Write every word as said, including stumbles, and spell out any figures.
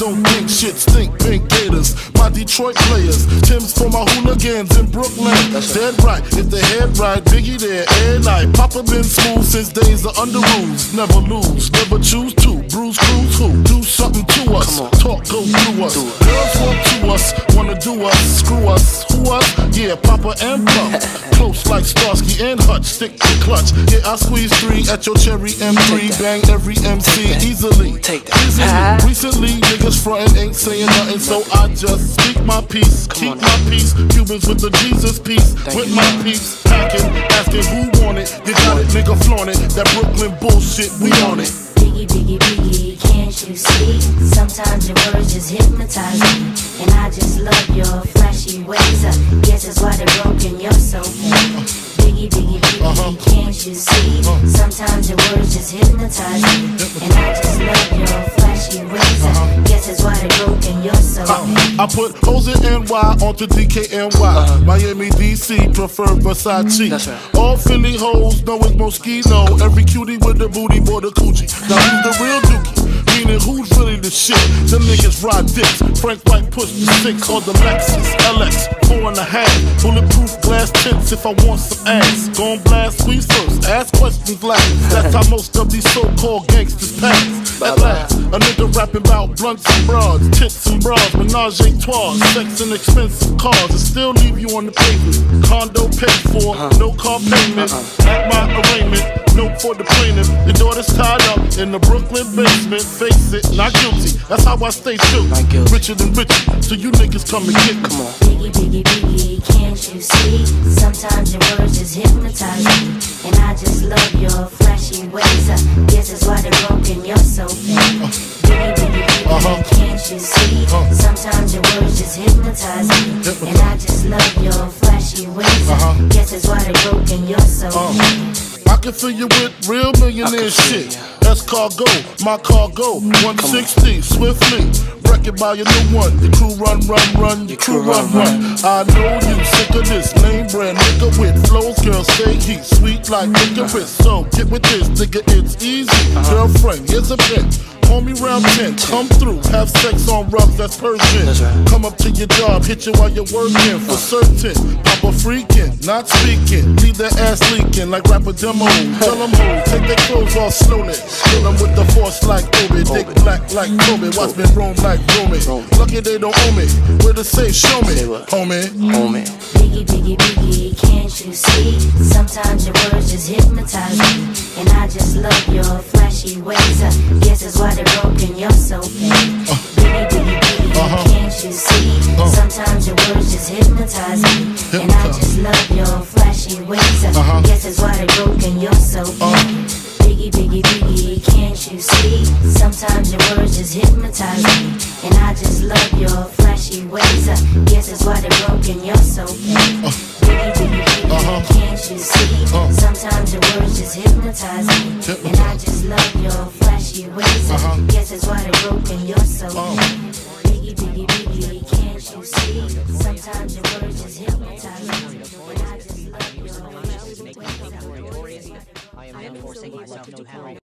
don't think shit stink, pink gators. My Detroit players, Tim's for my hooligans in Brooklyn. Dead right, if they head right, Biggie there, and night. Papa been smooth since days of under rules. Never lose, never choose to. Bruise, cruise, who? Do something to us. Talk, go through us. Girls want to us, wanna do us, screw us. Who us? Yeah, Papa and Pump. Close like Starsky and Hutch, stick to clutch. Yeah, I squeeze three at your cherry M three. Bang every M C easily. Take that. Easily. Recently, niggas frontin' ain't saying nothing, so I just speak my peace, keep my peace. Cubans with the Jesus peace, with my peace. Packing, asking who want it. You got it, nigga, flaunt it. That Brooklyn bullshit, we on it. Biggie, Biggie, Biggie, can't you see? Sometimes your words just hypnotize me, and I just love your flashy ways. I guess that's why they're broken, you're so fake. Biggie, Biggie, Biggie, uh-huh. Can't you see? Uh-huh. Sometimes your words just hypnotize me, and I just love your flashy ways. Uh-huh. Guess that's why they're broken, you're so fake. I, I put hoes in N Y onto D K N Y. Uh-huh. Miami, D C, prefer Versace. That's right. All Philly hoes know it's Moschino. Every cutie with the booty, boy, the coochie. Now who's the real dookie? Meaning who's really the shit? Them niggas ride dicks. Frank White push the six or the Lexus L X four and a half. Bulletproof glass tips if I want some ass. Gon' blast squeeze first, ask questions last. That's how most of these so-called gangsters pass. At last, a nigga rapping about blunts and broads, tits and bras, menage a trois, sex and expensive cars, and still leave you on the pavement. Condo paid for, no car payment. At my arraignment, note for the plaintiff. Your daughter's tied up in the Brooklyn basement. Face it, not guilty. That's how I stay true. Richer than richer, so you niggas come and get me. Come on. Biggie, Biggie, Biggie, can't you see? Sometimes your words just hypnotize me, and I just love your flashy ways. I guess that's why they're broken, you're so fake. Biggie, Biggie, Biggie, uh-huh. Can't you see? Uh-huh. Sometimes your words just hypnotize me, Hypnotize. and I just love your flashy ways. I uh-huh. guess that's why they're broken, you're so uh-huh. fake. I can fill you with real millionaire shit. That's cargo, my cargo, one sixty, swiftly. Wreck it by your new one. Your crew run, run, run, your crew run, run. I know you sick of this name brand nigga with flows. Girl, say he's sweet like licorice. So get with this, nigga, it's easy. Girlfriend, here's a bitch. Call me round ten, come through, have sex on rugs, that's Persian. Right. Come up to your job, hit you while you're working, for certain. Papa freaking, not speaking, leave that ass leaking like rapper demo. Tell them who, take their clothes off slowly. Kill them with the force like Obi, dick black like Kobe, watch me roam like Romy. Lucky they don't owe me, where to say show me, homie. Homie. Biggie, Biggie, Biggie, can't you see? Sometimes your words just hypnotize me, and I just love your flashy ways. I guess that's why they're broken, you're so fake. Uh, Biggie, Biggie, Biggie, uh-huh. Can't you see? Uh, Sometimes your words just hypnotize me, hypnotize. and I just love your flashy ways. I uh-huh. guess that's why they're broken, you're so fake. Uh, Biggie, Biggie, Biggie, can't you see? Sometimes your words just hypnotize me, and I just love your flashy ways. I guess that's why they're broken, you're so fake. Uh, Biggie, Biggie, Biggie, uh-huh. can't you see? Uh, Sometimes your words just hypnotize me, hypnotize. and I just love your flashy ways. I uh-huh. guess that's why they're broken, you're so uh, fake. Biggie, Biggie, Biggie, can't you see? Sometimes your words just hypnotize me, and I just love your flashy ways. I am now forcing myself to have